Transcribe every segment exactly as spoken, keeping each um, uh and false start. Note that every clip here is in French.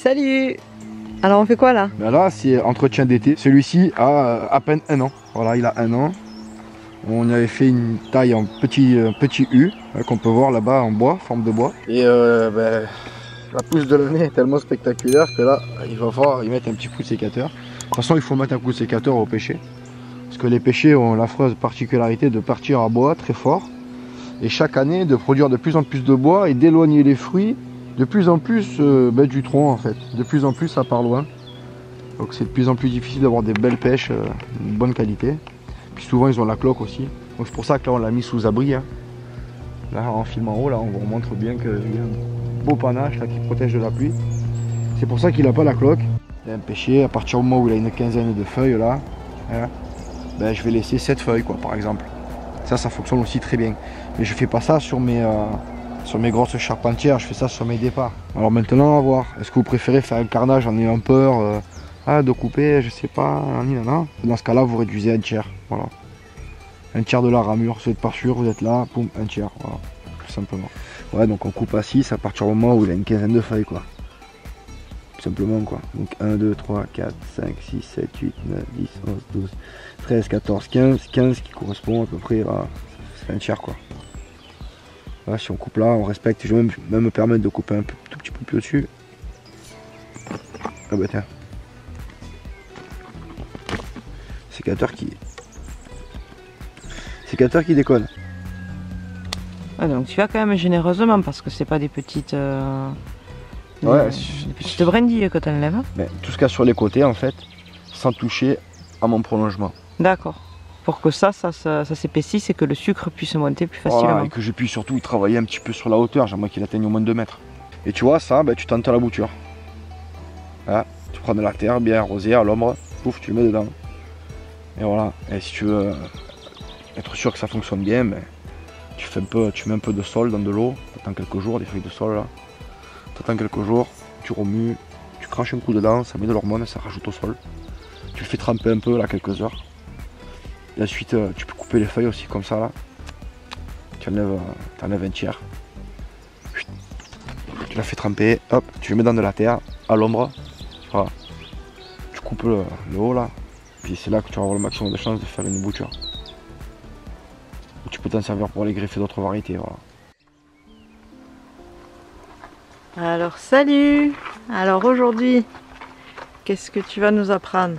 Salut! Alors on fait quoi là? Ben là c'est entretien d'été. Celui-ci a à peine un an. Voilà, il a un an. On y avait fait une taille en petit, petit U qu'on peut voir là-bas en bois, forme de bois. Et euh, ben, la pousse de l'année est tellement spectaculaire que là il va falloir y mettre un petit coup de sécateur. De toute façon il faut mettre un coup de sécateur au pêcher. Parce que les pêchers ont l'affreuse particularité de partir à bois très fort. Et chaque année de produire de plus en plus de bois et d'éloigner les fruits de plus en plus euh, ben, du tronc en fait. De plus en plus ça part loin. Donc c'est de plus en plus difficile d'avoir des belles pêches euh, de bonne qualité. Puis souvent ils ont la cloque aussi. Donc c'est pour ça que là on l'a mis sous abri. Hein. Là en film en haut, là on vous montre bien qu'il y a un beau panache là, qui protège de la pluie. C'est pour ça qu'il n'a pas la cloque. Il a un pêcher, à partir du moment où il a une quinzaine de feuilles là, hein, ben, je vais laisser sept feuilles quoi par exemple. Ça ça fonctionne aussi très bien. Mais je fais pas ça sur mes, euh, sur mes grosses charpentières, je fais ça sur mes départs. Alors maintenant on va voir. Est-ce que vous préférez faire un carnage en ayant peur euh, ah, de couper, je sais pas, nan, dans ce cas là vous réduisez un tiers. Voilà. Un tiers de la ramure, vous n'êtes pas sûr, vous êtes là, poum, un tiers, voilà, tout simplement. Ouais, donc on coupe à six à partir du moment où il a une quinzaine de feuilles, quoi. Tout simplement, quoi. Donc un, deux, trois, quatre, cinq, six, sept, huit, neuf, dix, onze, douze, treize, quatorze, quinze, quinze qui correspond à peu près, voilà, c'est un tiers, quoi. Voilà, si on coupe là, on respecte, je vais même, même me permettre de couper un peu, tout petit peu plus au-dessus. Ah bah tiens. Sécateur qui... Sécateur qui déconne. Ah, donc tu vas quand même généreusement parce que c'est pas des petites euh, ouais, des, des petites brindilles que tu enlèves. Ben, tout ce qu'il y a sur les côtés en fait, sans toucher à mon prolongement. D'accord. Pour que ça, ça, ça, ça s'épaississe et que le sucre puisse monter plus facilement. Voilà, et que je puisse surtout y travailler un petit peu sur la hauteur, j'aimerais qu'il atteigne au moins deux mètres. Et tu vois ça, ben, tu tentes à la bouture. Là, tu prends de la terre bien arrosée à l'ombre, pouf, tu le mets dedans. Et voilà, et si tu veux être sûr que ça fonctionne bien, ben, tu, fais un peu, tu mets un peu de sol dans de l'eau, tu attends quelques jours, des feuilles de sol là. Tu attends quelques jours, tu remues, tu craches un coup dedans, ça met de l'hormone, ça rajoute au sol. Tu le fais tremper un peu là quelques heures. Et ensuite euh, tu peux couper les feuilles aussi comme ça là. Tu enlèves, euh, tu enlèves un tiers. Tu la fais tremper, hop, tu le mets dans de la terre, à l'ombre. Voilà. Tu coupes le, le haut là. Puis c'est là que tu vas avoir le maximum de chances de faire une bouture. Et tu peux t'en servir pour aller greffer d'autres variétés. Voilà. Alors salut! Alors aujourd'hui, qu'est-ce que tu vas nous apprendre?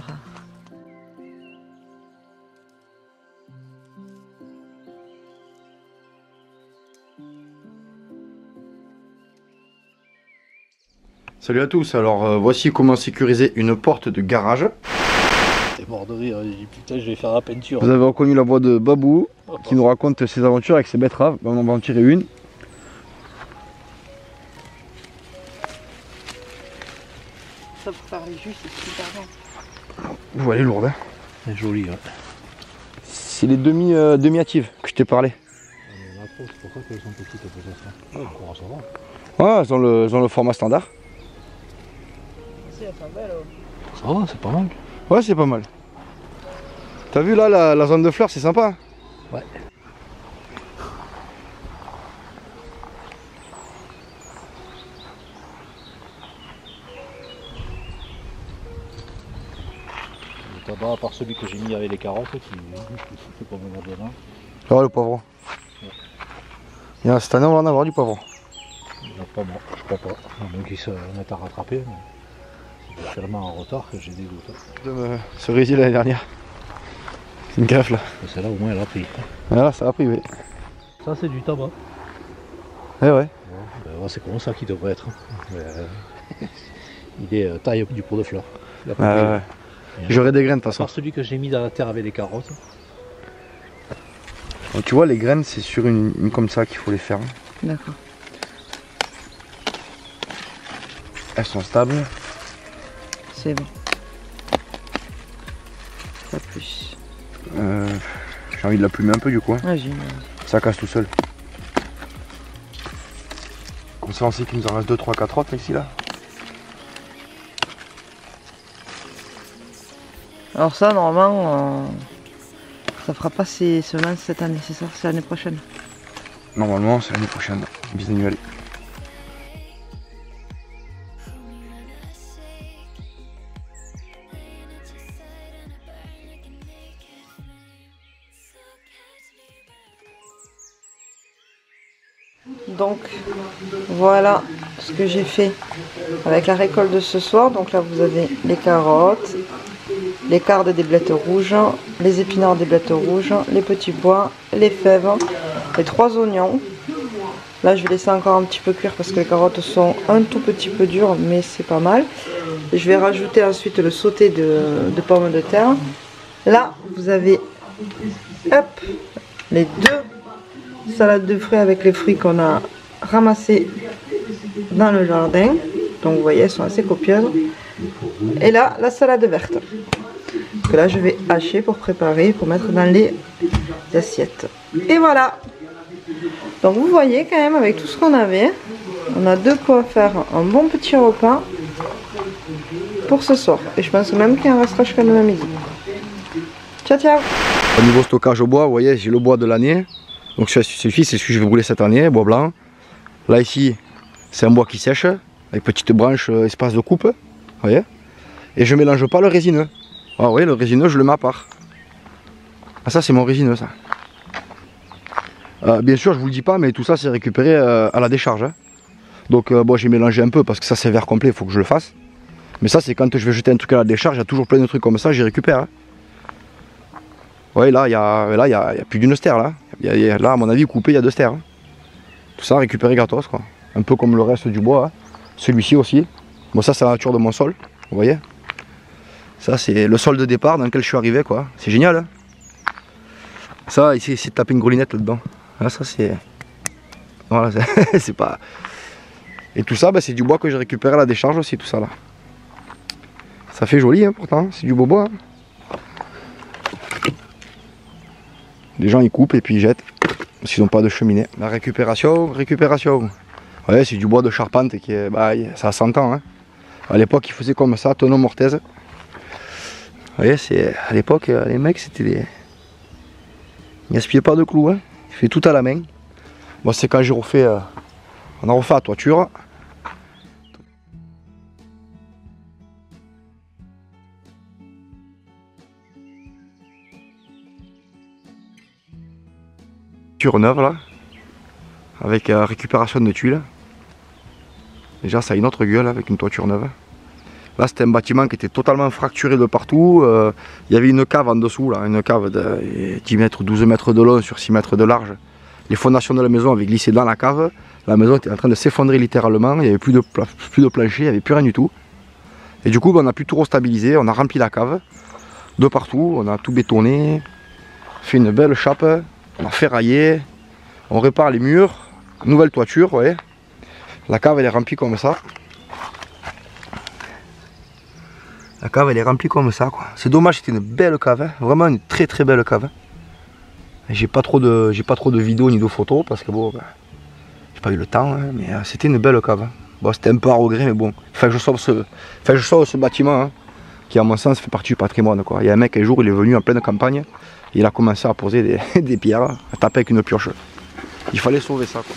Salut à tous, alors euh, voici comment sécuriser une porte de garage. T'es mort de rire, j'ai dit putain je vais faire la peinture. Vous avez reconnu la voix de Babou oh, qui nous raconte ses aventures avec ses betteraves. Ben, on va en tirer une. Ça pour faire les jus c'est super bon. Vous elle est lourde. Hein. C'est joli. Ouais. C'est les demi, euh, demi-hâtives que je t'ai parlé. C'est pour ça qu'elles sont petites peut-être. Ah, on ça va. Ouais, elles ont le, elles ont le format standard. Elles sont belles, oh. Ça va, c'est pas mal. Ouais, c'est pas mal. T'as vu là, la, la zone de fleurs, c'est sympa. Ouais. Le tabac, à part celui que j'ai mis avec les carottes, qui c'est pas vraiment bien. Ah, le poivron. Ouais. Et là, cette année, on va en avoir du poivron. Non, pas moi, je crois pas. Donc ils se mettent à rattraper. C'est tellement en retard que j'ai des doutes. De me cerisier l'année dernière. C'est une gaffe là. Celle-là au moins elle a pris. Voilà, ça a pris, oui. Ça c'est du tabac. Eh ouais. Ouais, ben, c'est comme ça qu'il devrait être. Euh, il est euh, taille du pot de fleurs. Ah, ouais. J'aurai des graines de toute façon. Par celui que j'ai mis dans la terre avec les carottes. Donc, tu vois, les graines, c'est sur une, une comme ça qu'il faut les faire. D'accord. Elles sont stables. C'est bon. Pas plus. Euh, J'ai envie de la plumer un peu du coup. Hein. Ah, génial. Ça casse tout seul. Comme ça on sait qu'il nous en reste deux, trois, quatre autres ici là. Alors ça normalement euh, ça fera pas ces semences cette année, c'est ça? C'est l'année prochaine? Normalement c'est l'année prochaine, bisannuelle. donc voilà ce que j'ai fait avec la récolte de ce soir. Donc là vous avez les carottes, les cardes des blettes rouges, les épinards des blettes rouges, les petits pois, les fèves, les trois oignons. Là je vais laisser encore un petit peu cuire parce que les carottes sont un tout petit peu dures, mais c'est pas mal. Et je vais rajouter ensuite le sauté de, de pommes de terre. Là vous avez hop, les deux salades de fruits avec les fruits qu'on a ramassés dans le jardin. Donc vous voyez, elles sont assez copieuses. Et là, la salade verte. Que là, je vais hacher pour préparer, pour mettre dans les assiettes. Et voilà. Donc vous voyez quand même, avec tout ce qu'on avait, on a de quoi faire un bon petit repas pour ce soir. Et je pense même qu'il en restera jusqu'à demain midi. Ciao, ciao. Au niveau stockage au bois, vous voyez, j'ai le bois de l'année. Donc celui-ci, c'est celui que je vais brûler cette année, bois blanc. Là, ici, c'est un bois qui sèche, avec petites branches, euh, espace de coupe. Vous voyez. Et je mélange pas le résineux. Ah, vous voyez, le résineux, je le mets à part. Ah, ça, c'est mon résineux, ça. Euh, bien sûr, je vous le dis pas, mais tout ça, c'est récupéré euh, à la décharge. Hein. Donc, euh, bon, j'ai mélangé un peu, parce que ça, c'est vert complet, il faut que je le fasse. Mais ça, c'est quand je vais jeter un truc à la décharge, il y a toujours plein de trucs comme ça, j'y récupère. Hein. Ouais, là, il y a, là, il y a, il y a plus d'une stère, là. Il y a, il y a, là, à mon avis, coupé, il y a deux stères. Hein. Tout ça, récupéré gratos, quoi. Un peu comme le reste du bois. Hein. Celui-ci aussi. Bon, ça, c'est la nature de mon sol, vous voyez. Ça, c'est le sol de départ dans lequel je suis arrivé, quoi. C'est génial, hein. Ça, ici, c'est de taper une grelinette là-dedans. Là, ça, c'est... Voilà, c'est pas... Et tout ça, bah, c'est du bois que j'ai récupéré à la décharge aussi, tout ça, là. Ça fait joli, hein, pourtant. C'est du beau bois. Hein. Les gens, ils coupent et puis ils jettent. S'ils n'ont pas de cheminée. La récupération, récupération. Ouais, c'est du bois de charpente qui est... Bah, ça a cent ans, hein. À l'époque, ils faisaient comme ça, tonneau mortaise. Vous voyez, c'est... À l'époque, les mecs, c'était des... Ils gaspillaient pas de clous, hein. Ils faisaient tout à la main. Moi, c'est quand j'ai refait... Euh... On a refait la toiture. Toiture neuve, là. Avec euh, récupération de tuiles. Déjà, ça a une autre gueule avec une toiture neuve. Là, c'était un bâtiment qui était totalement fracturé de partout. Euh, il y avait une cave en dessous, là, une cave de dix mètres, douze mètres de long sur six mètres de large. Les fondations de la maison avaient glissé dans la cave. La maison était en train de s'effondrer littéralement. Il n'y avait plus de, plus de plancher, il n'y avait plus rien du tout. Et du coup, ben, on a pu tout restabiliser. On a rempli la cave de partout. On a tout bétonné, fait une belle chape. On a ferraillé. On répare les murs. Nouvelle toiture, vous voyez. La cave, elle est remplie comme ça. La cave elle est remplie comme ça quoi. C'est dommage, c'était une belle cave, hein. Vraiment une très très belle cave. J'ai pas trop de j'ai pas trop de vidéos ni de photos parce que bon, ben, j'ai pas eu le temps, hein, mais euh, c'était une belle cave. Bon, c'était un peu à regret, mais bon, il fallait que je sauve ce, fallait que je sauve ce bâtiment hein, qui à mon sens fait partie du patrimoine quoi. Il y a un mec un jour, il est venu en pleine campagne, et il a commencé à poser des, des pierres, à taper avec une pioche. Il fallait sauver ça quoi.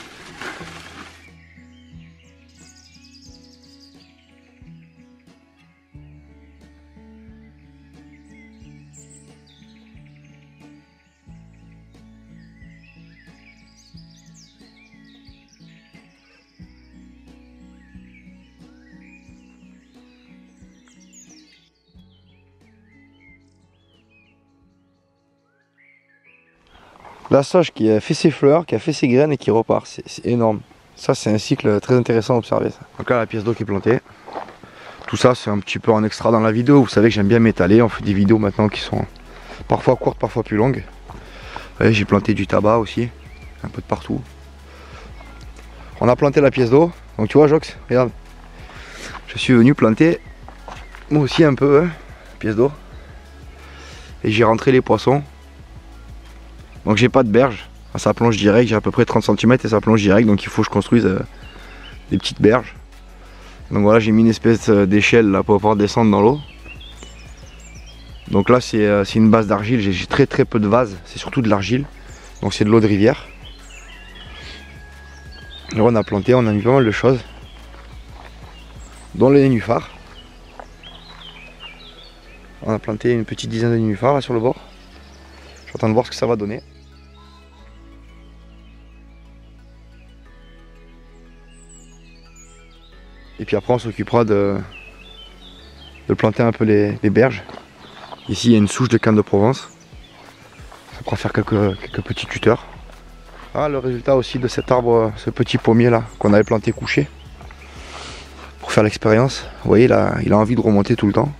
La sauge qui a fait ses fleurs, qui a fait ses graines et qui repart, c'est énorme. Ça c'est un cycle très intéressant à observer. Ça. Donc là la pièce d'eau qui est plantée. Tout ça c'est un petit peu en extra dans la vidéo. Vous savez que j'aime bien m'étaler. On fait des vidéos maintenant qui sont parfois courtes, parfois plus longues. J'ai planté du tabac aussi, un peu de partout. On a planté la pièce d'eau. Donc tu vois Jox, regarde. Je suis venu planter moi aussi un peu, hein, pièce d'eau. Et j'ai rentré les poissons. Donc j'ai pas de berge, ça plonge direct, j'ai à peu près trente centimètres et ça plonge direct, donc il faut que je construise euh, des petites berges. Donc voilà, j'ai mis une espèce d'échelle là pour pouvoir descendre dans l'eau. Donc là c'est euh, une base d'argile, j'ai très très peu de vase, c'est surtout de l'argile, donc c'est de l'eau de rivière. Là on a planté, on a mis pas mal de choses, dont les nénuphars. On a planté une petite dizaine de nénuphars là sur le bord. J'attends de voir ce que ça va donner. Et puis après on s'occupera de, de planter un peu les, les berges. Ici il y a une souche de canne de Provence. Ça pourra faire quelques, quelques petits tuteurs. Ah, le résultat aussi de cet arbre, ce petit pommier là qu'on avait planté couché. Pour faire l'expérience. Vous voyez là, il a envie de remonter tout le temps.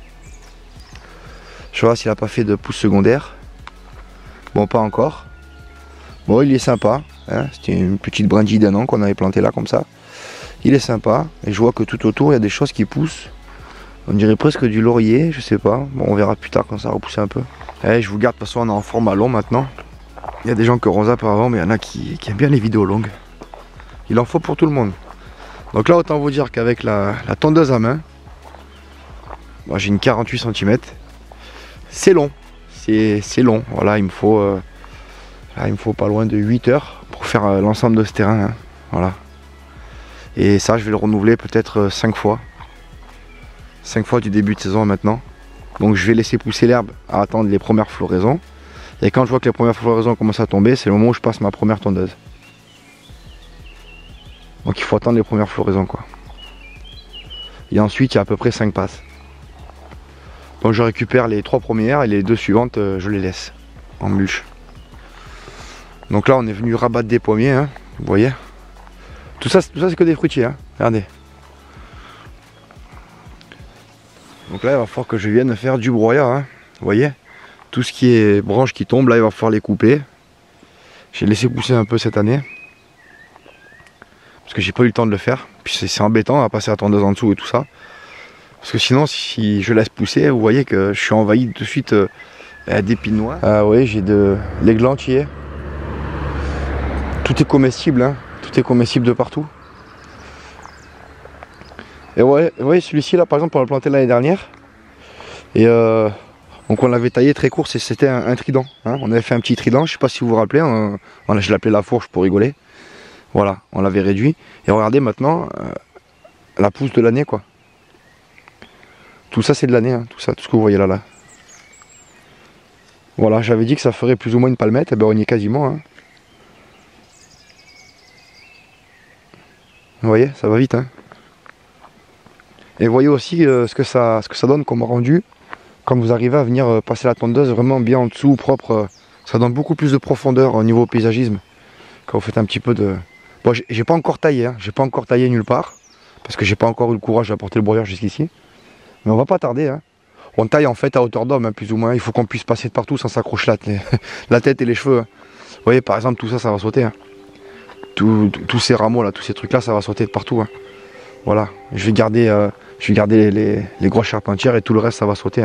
Je vois s'il n'a pas fait de pousse secondaire. Bon, pas encore. Bon, il est sympa. Hein. C'était une petite brindille d'un an qu'on avait planté là comme ça. Il est sympa. Et je vois que tout autour, il y a des choses qui poussent. On dirait presque du laurier, je sais pas. Bon, on verra plus tard quand ça va repousser un peu. Et je vous garde, de toute façon, on est en format long maintenant. Il y a des gens qui auront ça avant, mais il y en a qui, qui aiment bien les vidéos longues. Il en faut pour tout le monde. Donc là, autant vous dire qu'avec la, la tondeuse à main, moi j'ai une quarante-huit centimètres. C'est long, c'est long, voilà, il me faut euh, là, il me faut pas loin de huit heures pour faire euh, l'ensemble de ce terrain, hein. Voilà. Et ça je vais le renouveler peut-être euh, cinq fois. cinq fois du début de saison maintenant. Donc je vais laisser pousser l'herbe à attendre les premières floraisons. Et quand je vois que les premières floraisons commencent à tomber, c'est le moment où je passe ma première tondeuse. Donc il faut attendre les premières floraisons quoi. Et ensuite il y a à peu près cinq passes. Donc je récupère les trois premières et les deux suivantes, euh, je les laisse en mulch. Donc là on est venu rabattre des pommiers, hein, vous voyez. Tout ça, tout ça c'est que des fruitiers, hein. Regardez. Donc là il va falloir que je vienne faire du broyat, hein. Vous voyez. Tout ce qui est branches qui tombent, là il va falloir les couper. J'ai laissé pousser un peu cette année. Parce que j'ai pas eu le temps de le faire. Puis c'est embêtant à passer la tondeuse en dessous et tout ça. Parce que sinon, si je laisse pousser, vous voyez que je suis envahi de suite euh, d'épines noires. Ah oui, j'ai de l'églantier. Tout est comestible, hein. Tout est comestible de partout. Et ouais, vous voyez, celui-ci là, par exemple, on l'a planté l'année dernière. Et euh, donc on l'avait taillé très court, c'était un, un trident. Hein. On avait fait un petit trident, je sais pas si vous vous rappelez, on, on, je l'appelais la fourche pour rigoler. Voilà, on l'avait réduit. Et regardez maintenant, euh, la pousse de l'année quoi. Tout ça c'est de l'année, hein, tout ça, tout ce que vous voyez là là. Voilà, j'avais dit que ça ferait plus ou moins une palmette, et ben on y est quasiment. Hein. Vous voyez, ça va vite. Hein. Et vous voyez aussi euh, ce, que ça, ce que ça donne comme rendu quand vous arrivez à venir euh, passer la tondeuse vraiment bien en dessous, propre. Euh, ça donne beaucoup plus de profondeur au niveau paysagisme. Quand vous faites un petit peu de... Bon, j'ai pas encore taillé, hein, j'ai pas encore taillé nulle part, parce que j'ai pas encore eu le courage d'apporter le broyeur jusqu'ici. Mais on va pas tarder, hein. On taille en fait à hauteur d'homme, hein, plus ou moins. Il faut qu'on puisse passer de partout sans s'accrocher la, la tête et les cheveux. Hein. Vous voyez, par exemple, tout ça, ça va sauter. Hein. Tout, tout, tous ces rameaux là, tous ces trucs là, ça va sauter de partout. Hein. Voilà. Je vais garder, euh, je vais garder les, les, les grosses charpentières et tout le reste, ça va sauter. Hein.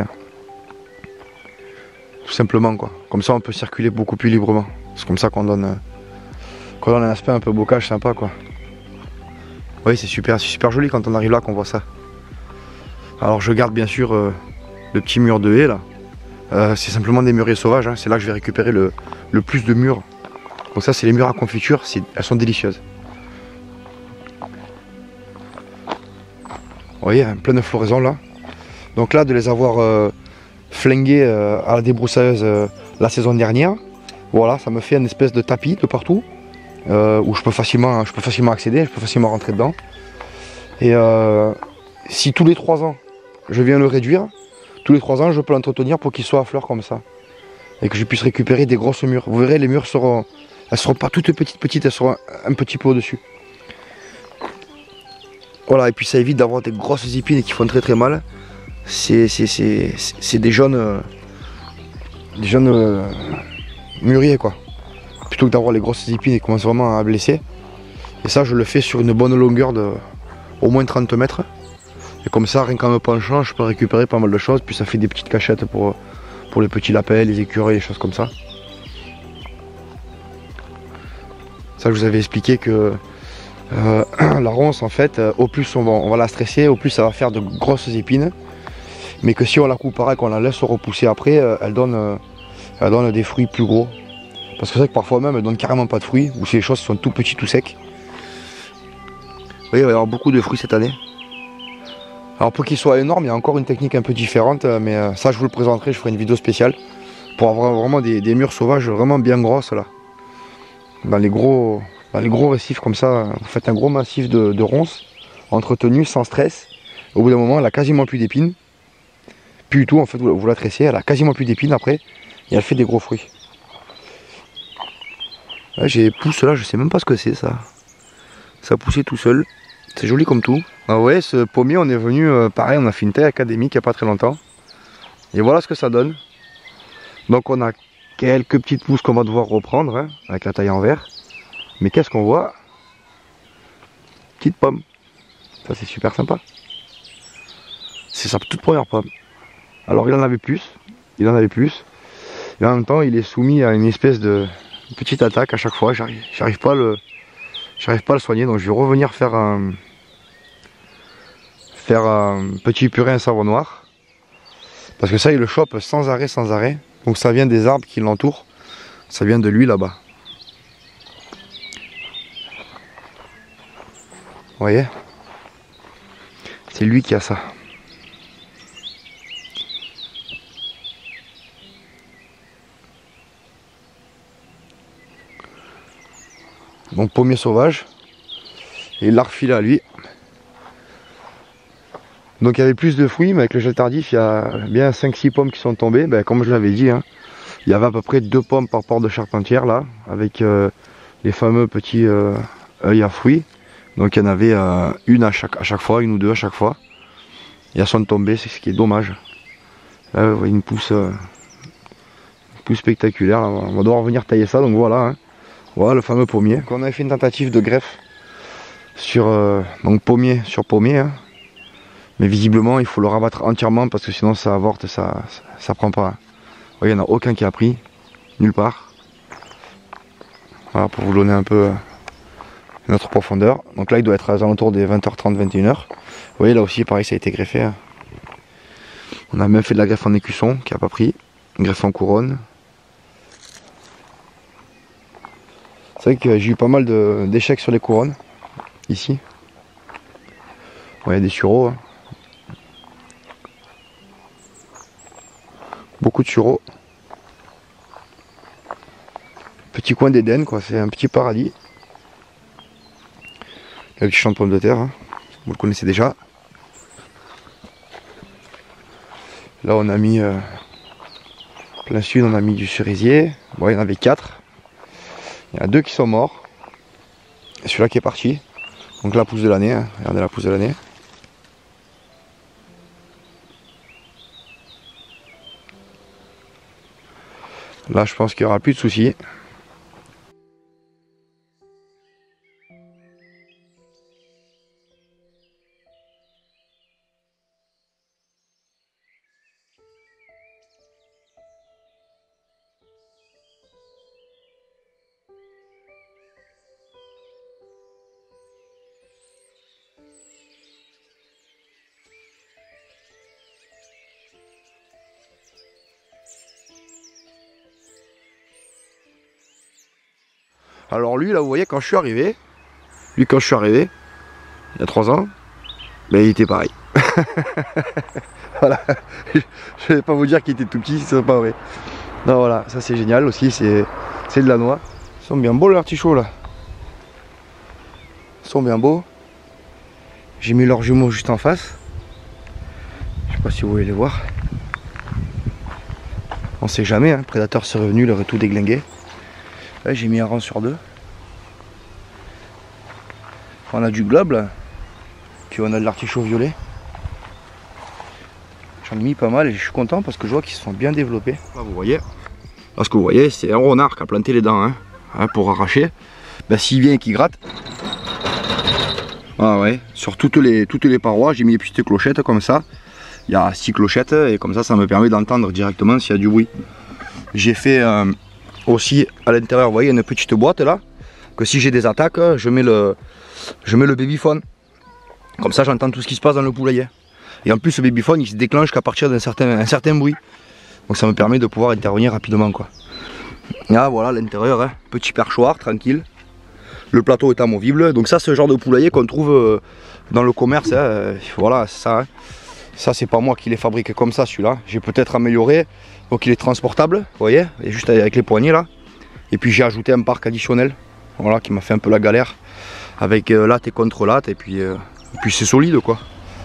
Tout simplement, quoi. Comme ça, on peut circuler beaucoup plus librement. C'est comme ça qu'on donne, euh, qu'on donne un aspect un peu bocage sympa, quoi. Oui, c'est super, c'est super joli quand on arrive là qu'on voit ça. Alors je garde bien sûr euh, le petit mur de haie là. Euh, c'est simplement des mûriers sauvages, hein. C'est là que je vais récupérer le, le plus de mûres. Donc ça c'est les mûres à confiture, elles sont délicieuses. Vous voyez, hein, plein de floraison là. Donc là de les avoir euh, flingués euh, à la débroussailleuse euh, la saison dernière, voilà, ça me fait une espèce de tapis de partout. Euh, où je peux facilement, je peux facilement accéder, je peux facilement rentrer dedans. Et euh, si tous les trois ans je viens le réduire, tous les trois ans je peux l'entretenir pour qu'il soit à fleur comme ça. Et que je puisse récupérer des grosses mûres. Vous verrez, les mûres seront, elles seront pas toutes petites petites, elles seront un, un petit peu au-dessus. Voilà, et puis ça évite d'avoir des grosses épines qui font très très mal. C'est des jeunes, euh, des jeunes euh, mûriers quoi. Plutôt que d'avoir les grosses épines qui commencent vraiment à blesser. Et ça je le fais sur une bonne longueur de au moins trente mètres. Et comme ça, rien qu'en me penchant, je peux récupérer pas mal de choses. Puis ça fait des petites cachettes pour, pour les petits lapins, les écureuils, les choses comme ça. Ça je vous avais expliqué que euh, la ronce en fait, au plus on va, on va la stresser, au plus ça va faire de grosses épines. Mais que si on la coupe pareil, qu'on la laisse repousser après, elle donne, elle donne des fruits plus gros. Parce que c'est vrai que parfois même elle donne carrément pas de fruits, ou ces choses sont tout petits, tout secs. Vous voyez, il va y avoir beaucoup de fruits cette année. Alors pour qu'il soit énorme, il y a encore une technique un peu différente, mais ça je vous le présenterai, je ferai une vidéo spéciale. Pour avoir vraiment des, des mûres sauvages vraiment bien grosses là. Dans les gros, dans les gros récifs comme ça, vous faites un gros massif de, de ronces, entretenue sans stress. Au bout d'un moment, elle a quasiment plus d'épines. Plus du tout, en fait, vous, vous la tressez, elle a quasiment plus d'épines après. Et elle fait des gros fruits. Là, j'ai pousse là, je sais même pas ce que c'est ça. Ça a poussé tout seul. C'est joli comme tout. Ah ouais, ce pommier, on est venu, euh, pareil, on a fait une taille académique il n'y a pas très longtemps. Et voilà ce que ça donne. Donc on a quelques petites pousses qu'on va devoir reprendre, hein, avec la taille en verre. Mais qu'est-ce qu'on voit? Petite pomme. Ça c'est super sympa. C'est sa toute première pomme. Alors il en avait plus, il en avait plus. Et en même temps il est soumis à une espèce de petite attaque à chaque fois. J'arrive, j'arrive pas à le, j'arrive pas à le soigner. Donc je vais revenir faire un, faire un petit purée à savon noir. Parce que ça il le chope sans arrêt, sans arrêt. Donc ça vient des arbres qui l'entourent. Ça vient de lui là-bas. Vous voyez? C'est lui qui a ça. Donc pommier sauvage. Et il l'a refilé à lui. Donc il y avait plus de fruits, mais avec le gel tardif, il y a bien cinq six pommes qui sont tombées. Ben, comme je l'avais dit, hein, il y avait à peu près deux pommes par porte de charpentière là, avec euh, les fameux petits euh, œils à fruits. Donc il y en avait euh, une à chaque, à chaque fois, une ou deux à chaque fois. Et elles sont tombées, c'est ce qui est dommage. Là vous voyez une pousse, euh, une pousse spectaculaire. Là, on va devoir venir tailler ça, donc voilà. Hein. Voilà le fameux pommier. Donc, on avait fait une tentative de greffe sur euh, donc pommier sur pommier. Hein. Mais visiblement il faut le rabattre entièrement parce que sinon ça avorte et ça, ça, ça prend pas. Vous voyez, il n'y en a aucun qui a pris, nulle part. Voilà pour vous donner un peu notre profondeur. Donc là il doit être aux alentours des vingt heures trente, vingt et une heures. Vous voyez là aussi pareil ça a été greffé. Hein. On a même fait de la greffe en écusson qui n'a pas pris. Une greffe en couronne. C'est vrai que j'ai eu pas mal d'échecs sur les couronnes. Ici. Bon, il y a des sureaux. Hein. Beaucoup de sureaux. Petit coin d'Éden quoi, c'est un petit paradis. Le petit champ de pommes de terre, hein. Vous le connaissez déjà. Là on a mis euh, plein sud, on a mis du cerisier. Bon il y en avait quatre. Il y en a deux qui sont morts. Et celui-là qui est parti. Donc la pousse de l'année, hein. Regardez la pousse de l'année. Là je pense qu'il n'y aura plus de soucis. Alors lui là vous voyez quand je suis arrivé, lui quand je suis arrivé, il y a trois ans, ben il était pareil. Voilà, je vais pas vous dire qu'il était tout petit, c'est pas vrai. Non voilà, ça c'est génial aussi, c'est de la noix. Ils sont bien beaux les artichauts là. Ils sont bien beaux. J'ai mis leurs jumeaux juste en face. Je sais pas si vous voulez les voir. On sait jamais, hein, le prédateur serait venu, il aurait tout déglingué. Là j'ai mis un rang sur deux. On a du globe là. Puis on a de l'artichaut violet. J'en ai mis pas mal et je suis content parce que je vois qu'ils se sont bien développés. Là vous voyez. Là ce que vous voyez c'est un renard qui a planté les dents hein, hein, pour arracher. Ben, s'il vient et qu'il gratte. Ah ouais, sur toutes les, toutes les parois j'ai mis des petites clochettes comme ça. Il y a six clochettes et comme ça ça me permet d'entendre directement s'il y a du bruit. J'ai fait euh, aussi à l'intérieur, vous voyez, une petite boîte là, que si j'ai des attaques, je mets le, je mets le babyphone. Comme ça j'entends tout ce qui se passe dans le poulailler. Et en plus ce babyphone il se déclenche qu'à partir d'un certain, un certain bruit. Donc ça me permet de pouvoir intervenir rapidement quoi. Là voilà l'intérieur, hein, petit perchoir, tranquille. Le plateau est amovible. Donc ça c'est le genre de poulailler qu'on trouve dans le commerce. Hein. Voilà, ça. Hein. Ça c'est pas moi qui les fabrique comme ça celui-là. J'ai peut-être amélioré. Donc il est transportable, vous voyez, et juste avec les poignées là. Et puis j'ai ajouté un parc additionnel, voilà, qui m'a fait un peu la galère. Avec euh, latte et contre latte, et puis euh, Et puis c'est solide quoi.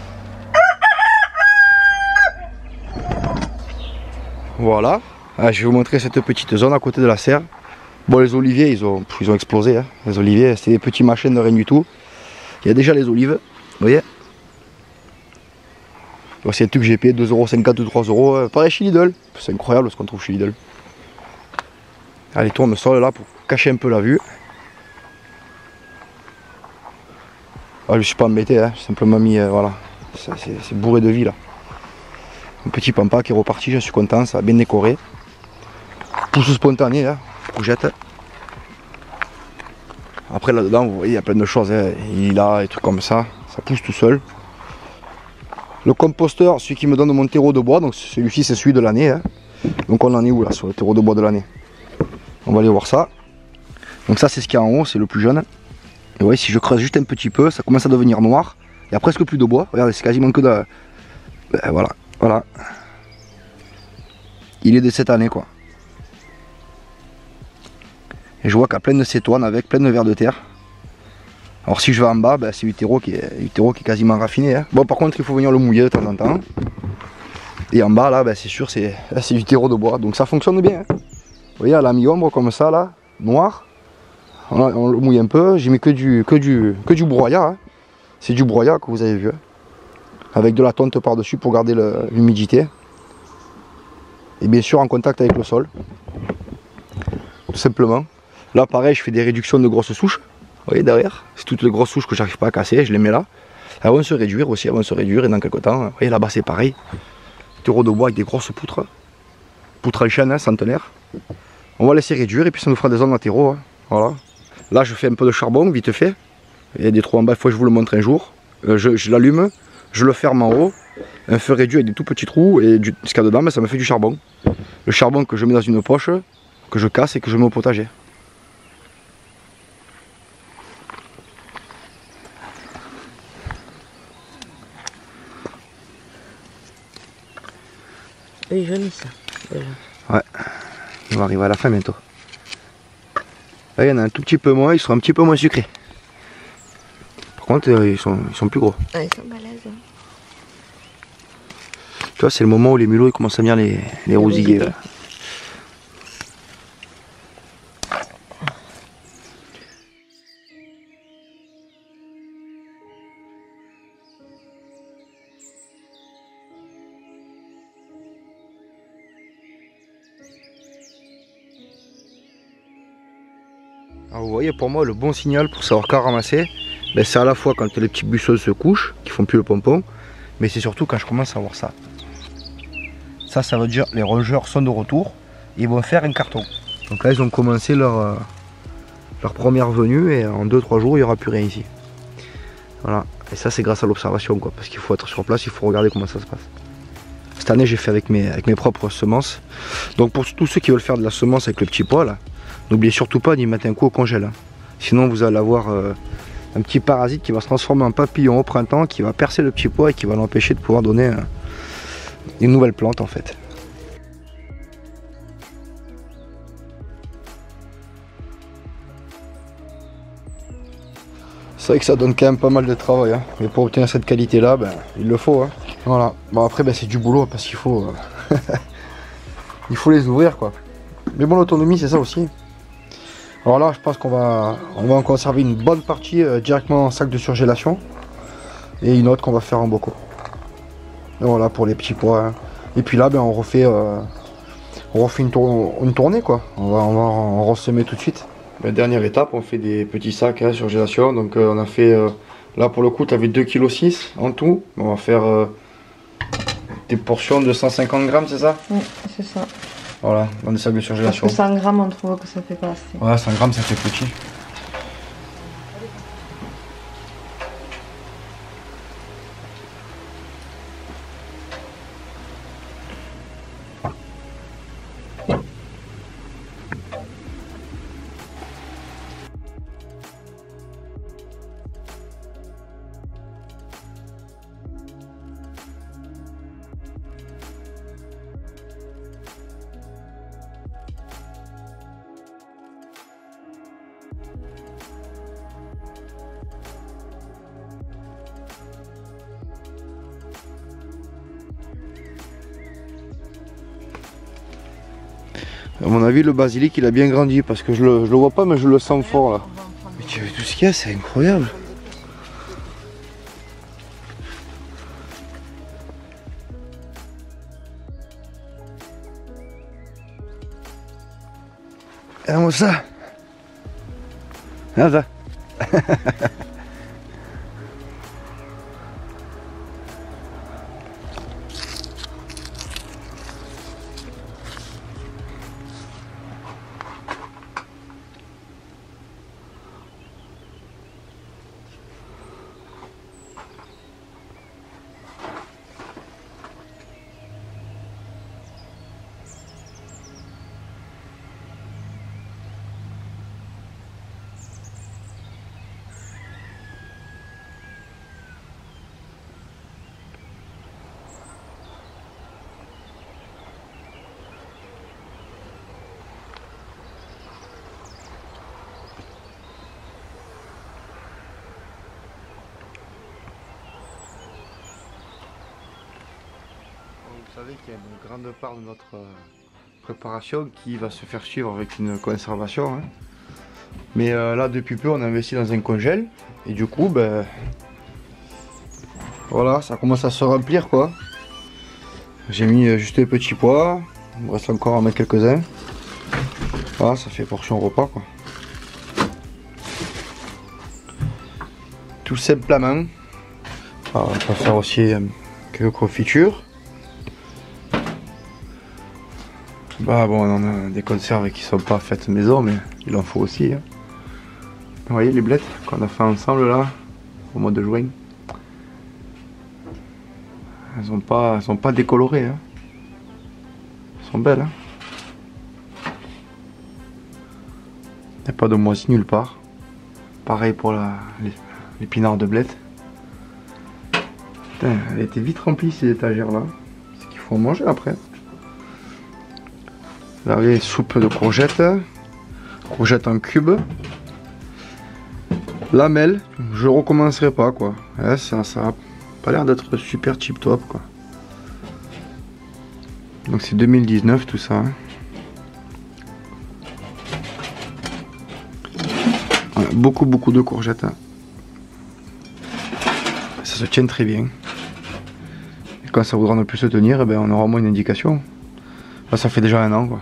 Voilà. Ah, je vais vous montrer cette petite zone à côté de la serre. Bon, les oliviers, ils ont, ils ont explosé. Hein. Les oliviers, c'est des petits machins de rien du tout. Il y a déjà les olives, vous voyez. C'est un truc que j'ai payé deux euros cinquante ou trois euros. Pareil chez Lidl. C'est incroyable ce qu'on trouve chez Lidl. Allez, tourne sol là pour cacher un peu la vue. Ah, je ne suis pas embêté, hein. J'ai simplement mis, euh, voilà. C'est bourré de vie là. Un petit pampa qui est reparti, je suis content, ça a bien décoré. Pousse spontané, hein, courgette. Après là-dedans, vous voyez, il y a plein de choses, hein. Il a des trucs comme ça, ça pousse tout seul. Le composteur, celui qui me donne mon terreau de bois, donc celui-ci c'est celui de l'année. Hein. Donc on en est où là, sur le terreau de bois de l'année? On va aller voir ça. Donc ça c'est ce qu'il y a en haut, c'est le plus jeune. Et vous voyez, si je creuse juste un petit peu, ça commence à devenir noir. Il n'y a presque plus de bois, regardez, c'est quasiment que de... Ben, voilà, voilà. Il est de cette année quoi. Et je vois qu'il y a plein de cétoines avec plein de vers de terre. Alors si je vais en bas, ben, c'est du terreau qui est, du terreau qui est quasiment raffiné. Hein. Bon par contre il faut venir le mouiller de temps en temps. Et en bas là, ben, c'est sûr, c'est du terreau de bois. Donc ça fonctionne bien. Hein. Vous voyez à la mi-ombre comme ça là, noir. On, on le mouille un peu. J'ai mis que du, que du, que du broyat. Hein. C'est du broyat que vous avez vu. Hein. Avec de la tonte par-dessus pour garder l'humidité. Et bien sûr en contact avec le sol. Tout simplement. Là pareil, je fais des réductions de grosses souches. Vous voyez derrière, c'est toutes les grosses souches que j'arrive pas à casser, je les mets là. Elles vont se réduire aussi, elles vont se réduire et dans quelques temps, vous voyez là-bas c'est pareil. Terreau de bois avec des grosses poutres. Poutres en chêne, hein, centenaire. On va laisser réduire et puis ça nous fera des zones latéraux. Hein. Voilà. Là je fais un peu de charbon, vite fait. Il y a des trous en bas, il faut que je vous le montre un jour. Euh, je je l'allume, je le ferme en haut. Un feu réduit avec des tout petits trous et du, ce qu'il y a dedans, ben, ça me fait du charbon. Le charbon que je mets dans une poche, que je casse et que je mets au potager. Il est joli ça. Déjà. Ouais, il va arriver à la fin bientôt. Là, il y en a un tout petit peu moins, ils sont un petit peu moins sucrés. Par contre, ils sont, ils sont plus gros. Ah, ils sont balèzes. Hein. Tu vois, c'est le moment où les mulots ils commencent à venir les, les rousiller. Là. Alors vous voyez, pour moi le bon signal pour savoir quand ramasser, ben, c'est à la fois quand les petits buissons se couchent, qui font plus le pompon, mais c'est surtout quand je commence à voir ça. Ça, ça veut dire les rongeurs sont de retour, ils vont faire un carton. Donc là ils ont commencé leur, euh, leur première venue et en deux trois jours il n'y aura plus rien ici. Voilà, et ça c'est grâce à l'observation quoi, parce qu'il faut être sur place, il faut regarder comment ça se passe. Cette année j'ai fait avec mes, avec mes propres semences. Donc pour tous ceux qui veulent faire de la semence avec le petit pois là, n'oubliez surtout pas d'y mettre un coup au congèle. Hein. Sinon vous allez avoir euh, un petit parasite qui va se transformer en papillon au printemps, qui va percer le petit pois et qui va l'empêcher de pouvoir donner euh, une nouvelle plante en fait. C'est vrai que ça donne quand même pas mal de travail, hein. Mais pour obtenir cette qualité là, ben, il le faut. Hein. Voilà. Bon après ben, c'est du boulot parce qu'il faut, euh, il faut les ouvrir quoi. Mais bon l'autonomie c'est ça aussi. Alors là je pense qu'on va, on va en conserver une bonne partie euh, directement en sac de surgélation et une autre qu'on va faire en bocaux. Et voilà pour les petits pois. Hein. Et puis là ben, on refait, euh, on refait une, tour une tournée quoi. On va, on va en ressemer tout de suite. La dernière étape, on fait des petits sacs hein, surgélation. Donc euh, on a fait, euh, là pour le coup tu avais deux virgule six kilos en tout. On va faire euh, des portions de cent cinquante grammes, c'est ça? Oui, c'est ça. Voilà, dans des sacs de surgélation. Parce que cent grammes, on trouve que ça fait pas assez. Ouais, cent grammes, ça fait petit. À mon avis, le basilic il a bien grandi parce que je le, je le vois pas, mais je le sens fort là. Mais tu vois tout ce qu'il y a, c'est incroyable. Regarde-moi ça. Regarde ça. Vous savez qu'il y a une grande part de notre euh, préparation qui va se faire suivre avec une conservation. Hein. Mais euh, là, depuis peu, on a investi dans un congèle. Et du coup, ben, voilà, ça commence à se remplir quoi. J'ai mis euh, juste les petits pois. Il me reste encore à mettre quelques-uns. Voilà, ça fait portion repas quoi. Tout simplement. Alors, on va faire aussi euh, quelques confitures. Bah bon, on a des conserves qui sont pas faites maison, mais il en faut aussi. Hein. Vous voyez les blettes qu'on a fait ensemble là, au mois de juin. Elles sont pas, elles sont pas décolorées. Hein. Elles sont belles. Hein. Il n'y a pas de moisi nulle part. Pareil pour l'épinard de blettes. Putain, elle était vite remplie ces étagères là. C'est qu'il faut en manger après. Là, vous voyez, soupe de courgettes, courgettes en cubes, lamelles, je recommencerai pas quoi. Ouais, ça, ça a pas l'air d'être super tip top quoi. Donc c'est deux mille dix-neuf tout ça. Hein. Voilà, beaucoup beaucoup de courgettes. Hein. Ça se tient très bien. Et quand ça voudra ne plus se tenir, eh ben, on aura au moins une indication. Là ça fait déjà un an quoi.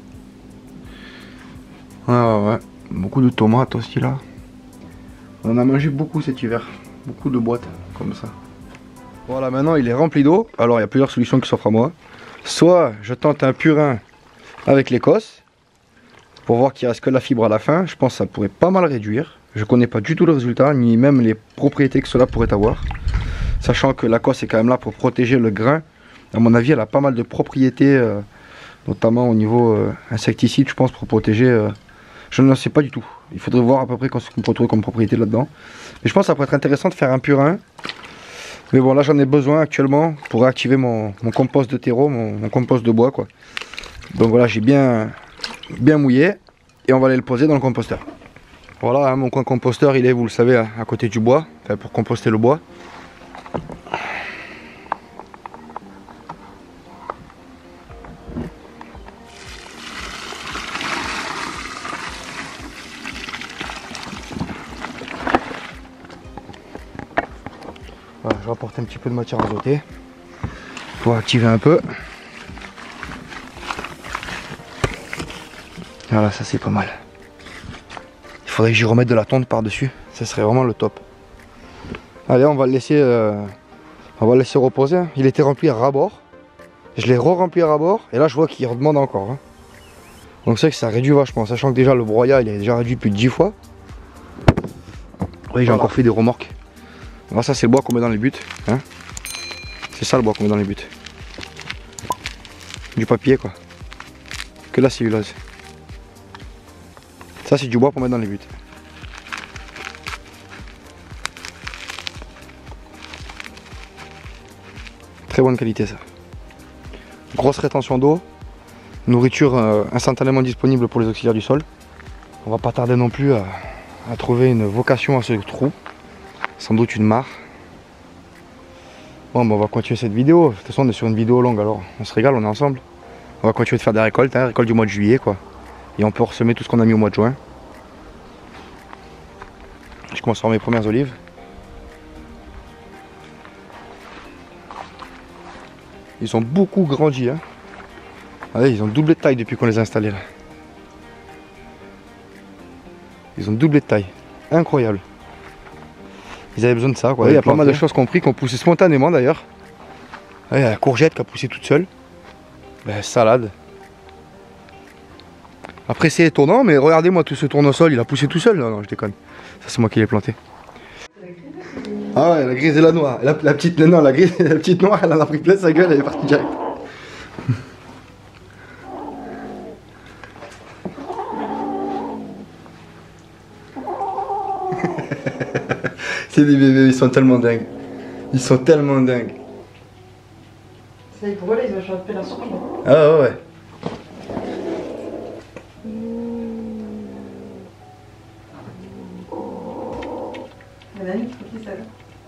Ouais, ouais, ouais, beaucoup de tomates aussi là. On en a mangé beaucoup cet hiver. Beaucoup de boîtes comme ça. Voilà, maintenant il est rempli d'eau. Alors il y a plusieurs solutions qui s'offrent à moi. Soit je tente un purin avec l'Écosse pour voir qu'il reste que la fibre à la fin. Je pense que ça pourrait pas mal réduire. Je connais pas du tout le résultat, ni même les propriétés que cela pourrait avoir. Sachant que l'Écosse est quand même là pour protéger le grain. À mon avis, elle a pas mal de propriétés, euh, notamment au niveau euh, insecticide, je pense, pour protéger. Euh, Je ne sais pas du tout. Il faudrait voir à peu près ce qu'on peut trouver comme propriété là-dedans. Mais je pense que ça pourrait être intéressant de faire un purin. Mais bon, là j'en ai besoin actuellement pour activer mon, mon compost de terreau, mon, mon compost de bois quoi. Donc voilà, j'ai bien, bien mouillé et on va aller le poser dans le composteur. Voilà, hein, mon coin composteur il est, vous le savez, à, à côté du bois, enfin, pour composter le bois. Voilà, je vais apporter un petit peu de matière azotée pour activer un peu. Voilà, ça c'est pas mal. Il faudrait que j'y remette de la tonte par dessus, ça serait vraiment le top. Allez, on va le laisser, euh, on va le laisser reposer. Hein. Il était rempli à ras-bord. Je l'ai re-rempli à ras-bord et là je vois qu'il redemande encore. Hein. Donc c'est vrai que ça réduit vachement, sachant que déjà le broyat il est déjà réduit plus de dix fois. Oui, j'ai voilà. Encore fait des remorques. Alors ça c'est le bois qu'on met dans les buts. Hein. C'est ça le bois qu'on met dans les buts. Du papier quoi. Que la cellulose. Ça c'est du bois pour mettre dans les buts. Très bonne qualité ça. Grosse rétention d'eau. Nourriture euh, instantanément disponible pour les auxiliaires du sol. On va pas tarder non plus à, à trouver une vocation à ce trou. Sans doute une mare. Bon, bah on va continuer cette vidéo. De toute façon on est sur une vidéo longue alors on se régale, on est ensemble. On va continuer de faire des récoltes, hein, récolte du mois de juillet quoi. Et on peut ressemer tout ce qu'on a mis au mois de juin. Je commence à faire mes premières olives. Ils ont beaucoup grandi. Hein. Allez, ils ont doublé de taille depuis qu'on les a installés là. Ils ont doublé de taille. Incroyable. Ils avaient besoin de ça quoi. Il y a pas mal de choses qui ont pris, qui ont poussé spontanément d'ailleurs. Il y a la courgette qui a poussé toute seule. La salade. Après c'est étonnant, mais regardez-moi tout ce tournesol, il a poussé tout seul. Non, non, je déconne. Ça c'est moi qui l'ai planté. Ah ouais, la grise et la noire. La, la petite, non, la grise, la petite noire, elle en a pris plein sa gueule, elle est partie direct. C'est des bébés, ils sont tellement dingues. Ils sont tellement dingues. Ça y est, pour eux, là, ils ont chopé la souris. Ah ouais, ouais. Il y en a une qui fait ça là.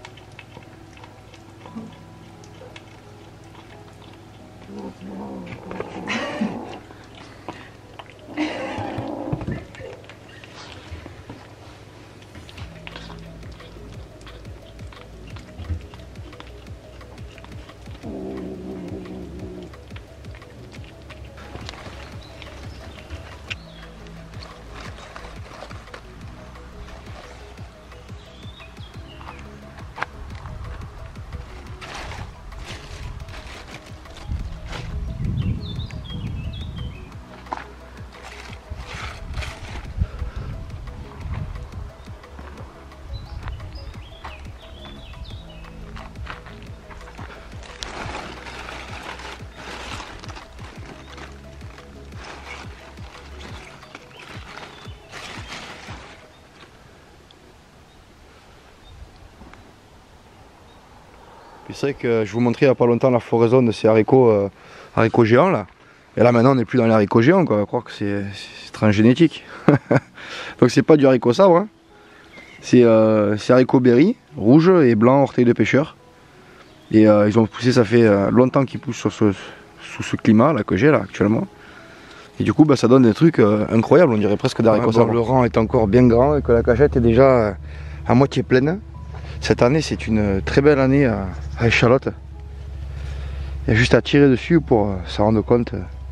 C'est vrai que je vous montrais il n'y a pas longtemps la floraison de ces haricots, euh, haricots géants là. Et là maintenant on n'est plus dans les haricots géants quoi, on va croire que c'est transgénétique. Donc c'est pas du haricot sabre, hein. C'est euh, haricots berry, rouge et blanc, orteil de pêcheur. Et euh, ils ont poussé, ça fait euh, longtemps qu'ils poussent sur ce, sous ce climat là que j'ai là actuellement. Et du coup bah, ça donne des trucs euh, incroyables, on dirait presque d'haricots sabre. Le rang est encore bien grand et que la cachette est déjà euh, à moitié pleine. Cette année c'est une très belle année à, à échalote. Il y a juste à tirer dessus pour euh, s'en rendre compte.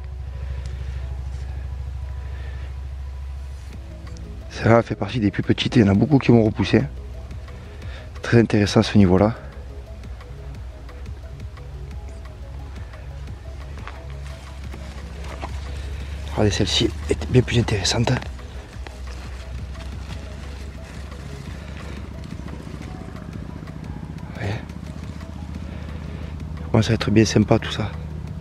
Celle-là fait partie des plus petites et il y en a beaucoup qui vont repousser. Très intéressant à ce niveau-là. Regardez, celle-ci est bien plus intéressante. Ça commence à être bien sympa tout ça.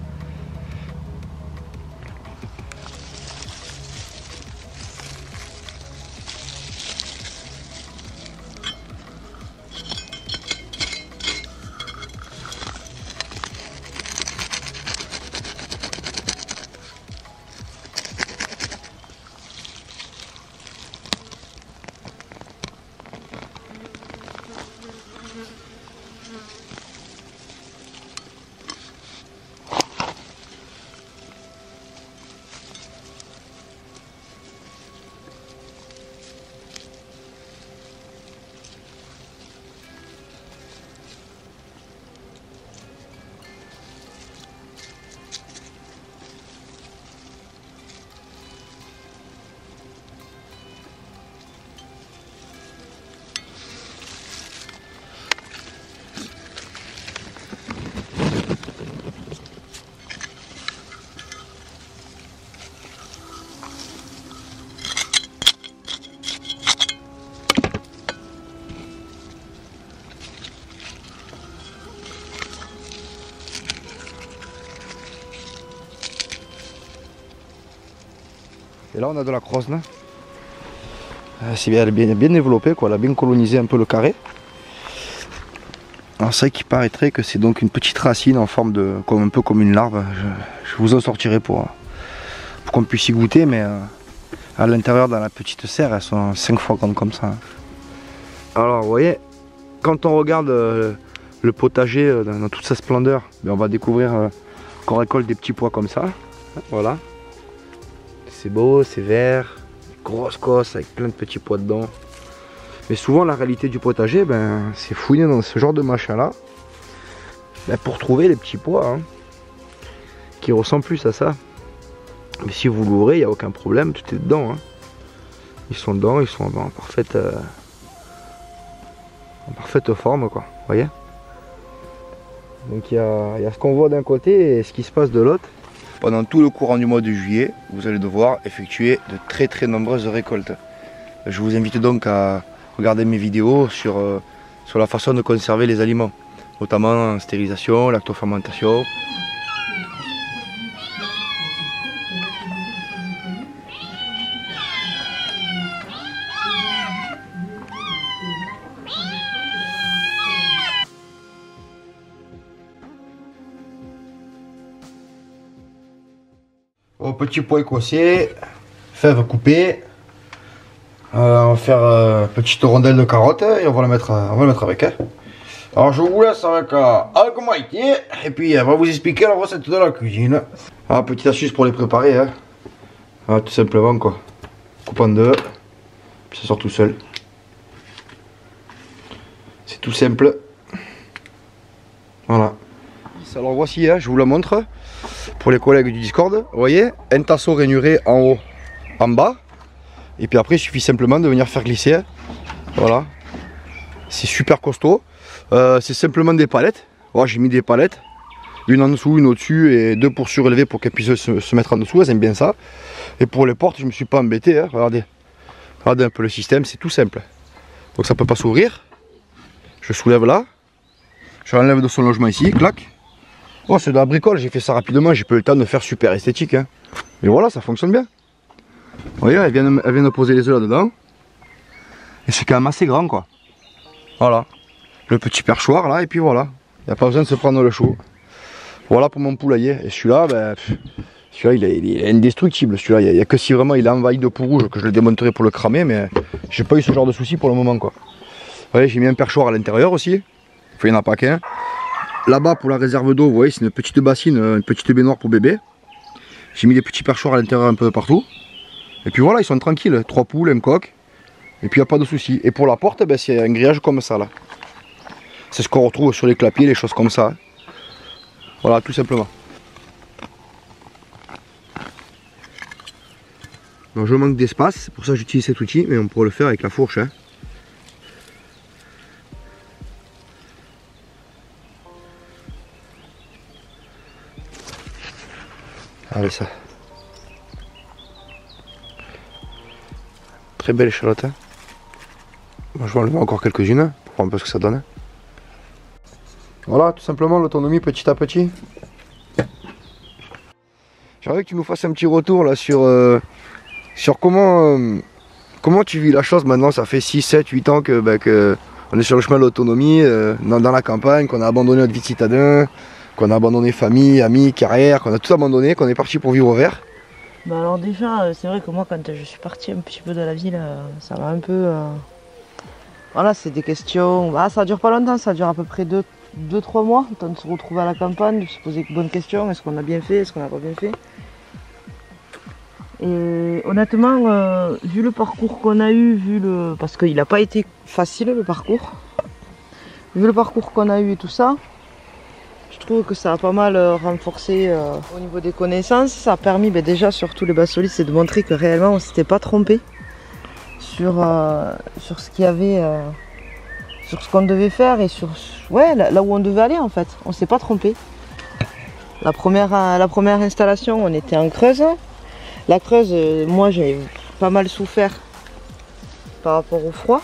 Et là on a de la crosne. Euh, c'est bien, bien, bien développé, quoi. Elle a bien colonisé un peu le carré. Alors c'est vrai qu'il paraîtrait que c'est donc une petite racine en forme de, comme un peu comme une larve. Je, je vous en sortirai pour, pour qu'on puisse y goûter, mais euh, à l'intérieur dans la petite serre, elles sont cinq fois grandes comme ça. Alors vous voyez, quand on regarde euh, le potager euh, dans, dans toute sa splendeur, ben, on va découvrir euh, qu'on récolte des petits pois comme ça. Voilà. C'est beau, c'est vert, grosse cosse avec plein de petits pois dedans. Mais souvent la réalité du potager, ben, c'est fouiner dans ce genre de machin là ben, pour trouver les petits pois hein, qui ressemblent plus à ça. Mais si vous l'ouvrez, il n'y a aucun problème, tout est dedans. Hein. Ils sont dedans, ils sont en parfaite, euh, en parfaite forme quoi, vous voyez. Donc il y a, y a ce qu'on voit d'un côté et ce qui se passe de l'autre. Pendant tout le courant du mois de juillet, vous allez devoir effectuer de très très nombreuses récoltes. Je vous invite donc à regarder mes vidéos sur, euh, sur la façon de conserver les aliments, notamment stérilisation, lactofermentation. Au petit pois écossais, fèves coupées. Euh, on va faire euh, petite rondelle de carottes et on va la mettre, on va la mettre avec. Hein. Alors je vous laisse avec, euh, avec Maïté et puis elle va vous expliquer la recette de la cuisine. Ah, petite astuce pour les préparer. Hein. Ah, tout simplement quoi. Coupe en deux, puis ça sort tout seul. C'est tout simple. Voilà. Alors voici, hein, je vous la montre. Pour les collègues du Discord, vous voyez, un tasseau rainuré en haut, en bas. Et puis après, il suffit simplement de venir faire glisser. Voilà. C'est super costaud. Euh, c'est simplement des palettes. Voilà, j'ai mis des palettes. Une en dessous, une au-dessus et deux pour surélever pour qu'elles puissent se, se mettre en dessous. Elles aiment bien ça. Et pour les portes, je ne me suis pas embêté. Hein. Regardez. Regardez un peu le système, c'est tout simple. Donc ça ne peut pas s'ouvrir. Je soulève là. Je l'enlève de son logement ici. Clac. Oh, c'est de la bricole, j'ai fait ça rapidement, j'ai pas eu le temps de faire super esthétique. Hein. Mais voilà, ça fonctionne bien. Vous voyez, elle vient, de, elle vient de poser les œufs là-dedans. Et c'est quand même assez grand, quoi. Voilà. Le petit perchoir là, et puis voilà. Il n'y a pas besoin de se prendre le chaud. Voilà pour mon poulailler. Et celui-là, ben, celui-là, il, il est indestructible. Celui-là, il n'y a, a que si vraiment il est envahi de peau rouge que je le démonterai pour le cramer, mais j'ai pas eu ce genre de souci pour le moment, quoi. Vous voyez, j'ai mis un perchoir à l'intérieur aussi. Il n'y en a pas qu'un. Là-bas pour la réserve d'eau, vous voyez, c'est une petite bassine, une petite baignoire pour bébé. J'ai mis des petits perchoirs à l'intérieur un peu partout. Et puis voilà, ils sont tranquilles. Trois poules, un coq. Et puis il n'y a pas de souci. Et pour la porte, ben, c'est un grillage comme ça là. C'est ce qu'on retrouve sur les clapiers, les choses comme ça. Voilà, tout simplement. Donc je manque d'espace, c'est pour ça que j'utilise cet outil, mais on pourrait le faire avec la fourche. Hein. Allez ça. Très belle échalote. Hein. Moi, je vais enlever encore quelques-unes pour voir un peu ce que ça donne. Voilà, tout simplement l'autonomie petit à petit. J'aimerais que tu nous fasses un petit retour là sur, euh, sur comment, euh, comment tu vis la chose maintenant. Ça fait six, sept, huit ans que, bah, que on est sur le chemin de l'autonomie, euh, dans, dans la campagne, qu'on a abandonné notre vie de citadin. Qu'on a abandonné famille, amis, carrière, qu'on a tout abandonné, qu'on est parti pour vivre au vert. Bah alors déjà, c'est vrai que moi quand je suis parti un petit peu de la ville, ça m'a un peu... Euh... Voilà, c'est des questions... Ah, ça dure pas longtemps, ça dure à peu près deux trois mois, le temps de se retrouver à la campagne, de se poser de bonnes questions, est-ce qu'on a bien fait, est-ce qu'on n'a pas bien fait. Et honnêtement, euh, vu le parcours qu'on a eu, vu le... parce qu'il n'a pas été facile le parcours, vu le parcours qu'on a eu et tout ça, je trouve que ça a pas mal renforcé euh, au niveau des connaissances. Ça a permis ben, déjà surtout les Bassolis, c'est de montrer que réellement on ne s'était pas trompé sur, euh, sur ce qu'il y avait, euh, sur ce qu'on devait faire et sur ouais, là, là où on devait aller en fait. On ne s'est pas trompé. La première, la première installation, on était en Creuse. La Creuse, euh, moi j'ai pas mal souffert par rapport au froid.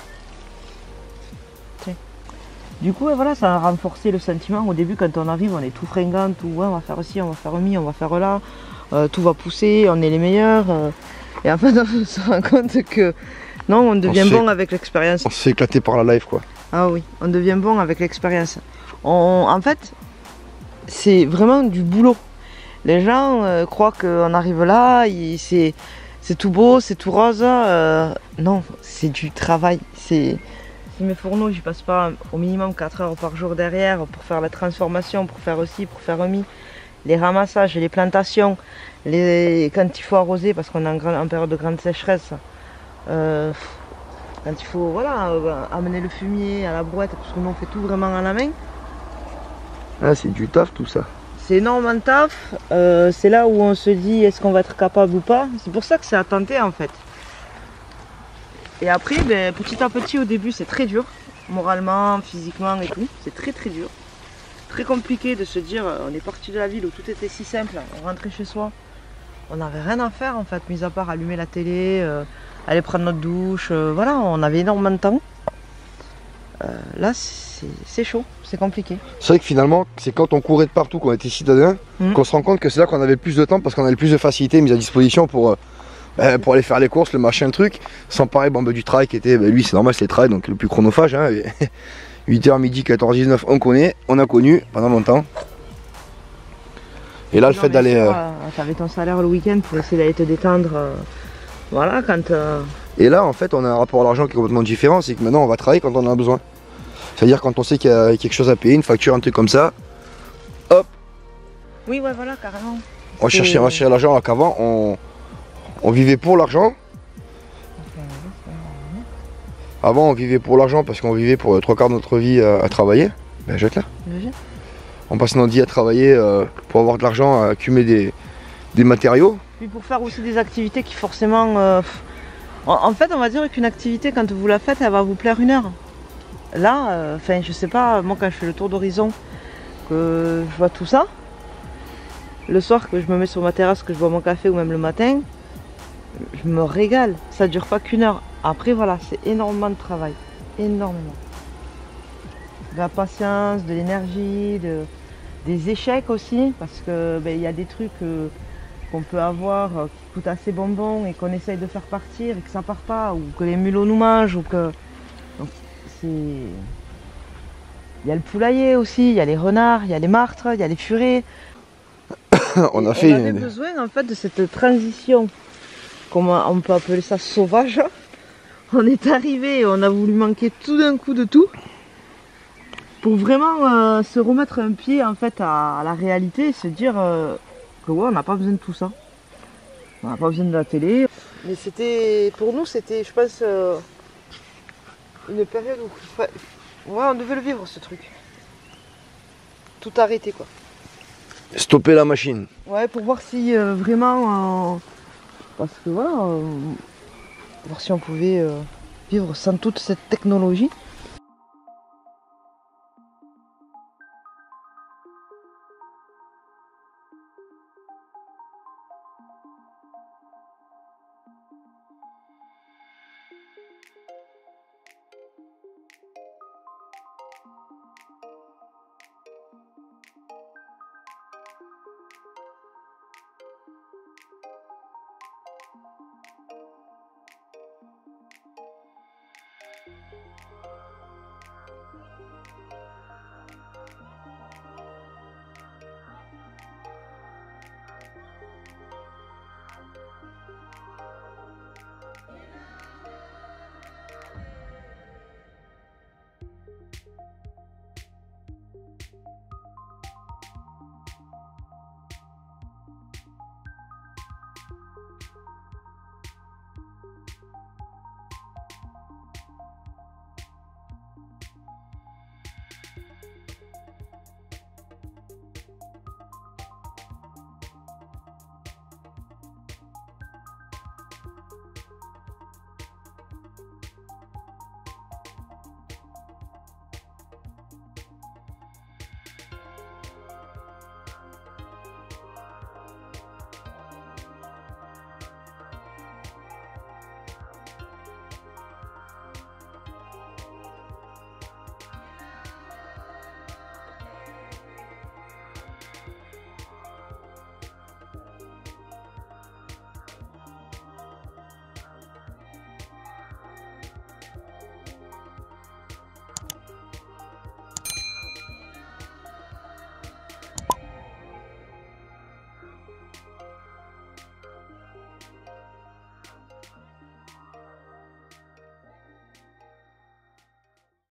Du coup, voilà, ça a renforcé le sentiment. Au début, quand on arrive, on est tout fringant, tout, ouais, on va faire ci, on va faire mi, on va faire là, euh, tout va pousser, on est les meilleurs. Euh, et en fait, on se rend compte que non, on devient on bon avec l'expérience. On s'est éclaté par la life, quoi. Ah oui, on devient bon avec l'expérience. En fait, c'est vraiment du boulot. Les gens euh, croient qu'on arrive là, c'est tout beau, c'est tout rose. Euh, non, c'est du travail. C'est... Mes fourneaux, j'y passe pas au minimum quatre heures par jour derrière pour faire la transformation, pour faire aussi, pour faire remis. les ramassages, les plantations, les... quand il faut arroser parce qu'on est en, grand... en période de grande sécheresse, euh, quand il faut voilà, euh, amener le fumier à la brouette, parce que nous on fait tout vraiment à la main. Ah, c'est du taf tout ça. C'est énormément de taf, euh, c'est là où on se dit est-ce qu'on va être capable ou pas. C'est pour ça que c'est à tenter en fait. Et après, ben, petit à petit au début c'est très dur, moralement, physiquement et tout, c'est très très dur. Très compliqué de se dire, on est parti de la ville où tout était si simple, on rentrait chez soi, on n'avait rien à faire en fait, mis à part allumer la télé, euh, aller prendre notre douche, euh, voilà, on avait énormément de temps. Euh, là c'est chaud, c'est compliqué. C'est vrai que finalement, c'est quand on courait de partout, qu'on était citadin, mmh. qu'on se rend compte que c'est là qu'on avait le plus de temps parce qu'on avait le plus de facilité mise à disposition pour, euh, bah, pour aller faire les courses, le machin, le truc, sans parler bon, bah, du travail qui était, bah, lui c'est normal, c'est le travail, donc le plus chronophage. Hein, et huit heures, midi, quatorze, dix-neuf, on connaît, on a connu pendant longtemps. Et là, non, le fait d'aller... Euh... Tu avais ton salaire le week-end pour essayer d'aller te détendre. Euh, voilà, quand... Euh... Et là, en fait, on a un rapport à l'argent qui est complètement différent. C'est que maintenant, on va travailler quand on en a besoin. C'est-à-dire quand on sait qu'il y a quelque chose à payer, une facture, un truc comme ça, hop. Oui, ouais, voilà, carrément. On va chercher, chercher l'argent, alors qu'avant, on, on vivait pour l'argent. Avant, on vivait pour l'argent parce qu'on vivait pour trois quarts de notre vie à, à travailler. Ben, jette-la. On passe notre vie à travailler euh, pour avoir de l'argent, à accumuler des, des matériaux. Puis pour faire aussi des activités qui forcément... Euh, en, en fait, on va dire qu'une activité, quand vous la faites, elle va vous plaire une heure. Là, enfin, euh, je sais pas, moi quand je fais le tour d'horizon, que je vois tout ça, le soir que je me mets sur ma terrasse, que je bois mon café ou même le matin, je me régale. Ça dure pas qu'une heure. Après, voilà, c'est énormément de travail. Énormément. De la patience, de l'énergie, de, des échecs aussi, parce que ben, y a des trucs euh, qu'on peut avoir euh, qui coûtent assez bonbons et qu'on essaye de faire partir et que ça part pas, ou que les mulots nous mangent, ou que... Donc, c'est... Il y a le poulailler aussi, il y a les renards, il y a les martres, il y a les furets. on a fait on avait une... besoin en fait de cette transition, comment on peut appeler ça, sauvage. On est arrivé, on a voulu manquer tout d'un coup de tout pour vraiment euh, se remettre un pied en fait à, à la réalité et se dire euh, que ouais, on n'a pas besoin de tout ça. On n'a pas besoin de la télé. Mais c'était, pour nous, c'était, je pense, euh, une période où ouais, on devait le vivre ce truc. Tout arrêter quoi. Stopper la machine. Ouais, pour voir si euh, vraiment, euh, parce que voilà, euh, voir si on pouvait euh, vivre sans toute cette technologie.